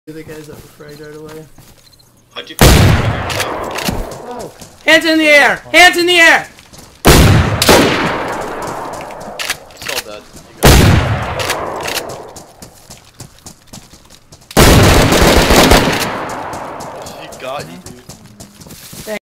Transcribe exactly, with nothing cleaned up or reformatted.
The guys that were fragged right away. How'd you find it? Oh. Hands in the air! Hands in the air! It's all dead. You got it. He got you, dude.